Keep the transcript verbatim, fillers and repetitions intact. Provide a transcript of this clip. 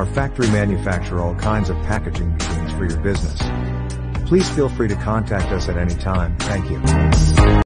Our factory manufacture all kinds of packaging machines for your business. Please feel free to contact us at any time. Thank you.